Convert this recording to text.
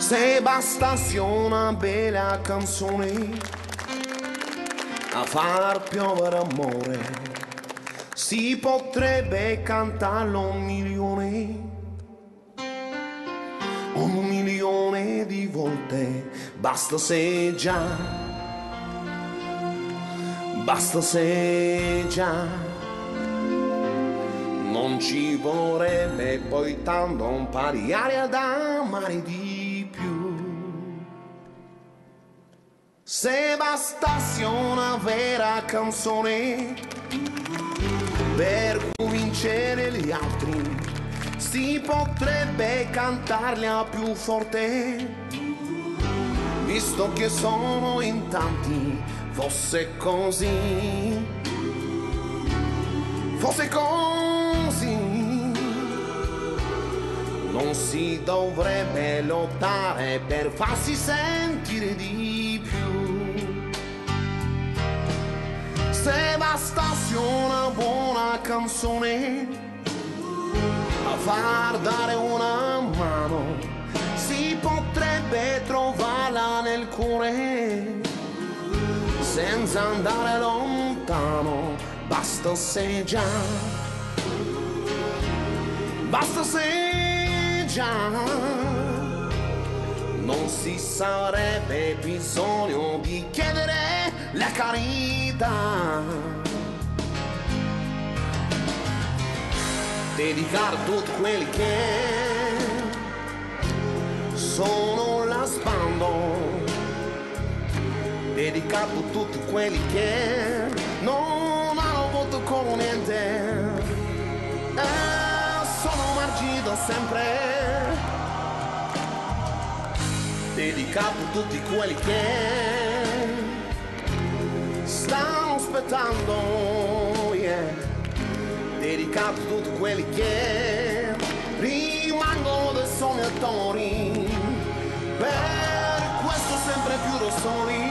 Se bastasse una bella canzone a far piovere amore, si potrebbe cantarlo 1 milione di volte. Basta se già, basta se già, non ci vorrebbe poi tanto un pari aria da amare di più. Se bastasse una vera canzone per convincere gli altri, si potrebbe cantarla più forte, visto che sono in tanti. Fosse così, fosse così, non si dovrebbe lottare per farsi sentire di più. Se bastasse una buona canzone a far dare una mano, si potrebbe trovarla nel cuore senza andare lontano. Basta se già, basta se già, non si sarebbe bisogno di chiedere la carità. Dedicare a tutti quelli che sono là sbando, dedicato a tutti quelli che non hanno avuto con niente, sono margini da sempre. Dedicato a tutti quelli che stanno aspettando, yeah. Dedicato a tutti quelli che rimangono dei sognatori, per questo sempre più da soli.